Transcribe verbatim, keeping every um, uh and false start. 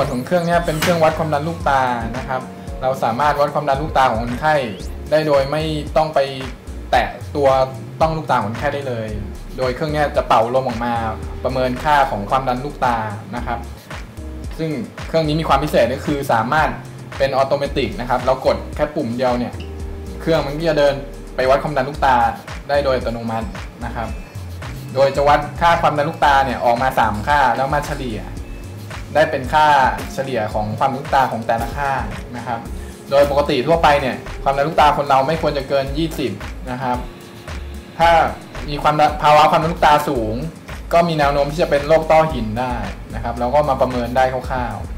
วนของเครื่องนี้เป็นเครื่องวัดความดันลูกตานะครับเราสามารถวัดความดันลูกตาของคนไข้ได้โดยไม่ต้องไปแตะตัวต้องลูกตาของคนไข้ได้เลยโดยเครื่องนี้จะเป่าลมออกมาประเมินค่าของความดันลูกตานะครับซึ่งเครื่องนี้มีความพิเศษก็คือสามารถเป็นออโตเมติกนะครับเรากดแค่ปุ่มเดียวเนี่ยเครื่องมันก็จะเดินไปวัดความดันลูกตาได้โดยอัตโนมัตินะครับโดยจะวัดค่าความดันลูกตาเนี่ยออกมาสามค่าแล้วมาเฉลี่ยได้เป็นค่าเฉลี่ยของความดันลูกตาของแต่ละค่านะครับโดยปกติทั่วไปเนี่ยความดันลูกตาคนเราไม่ควรจะเกินยี่สิบนะครับถ้ามีความภาวะความดันลูกตาสูงก็มีแนวโน้มที่จะเป็นโรคต้อหินได้นะครับเราก็มาประเมินได้คร่าวๆ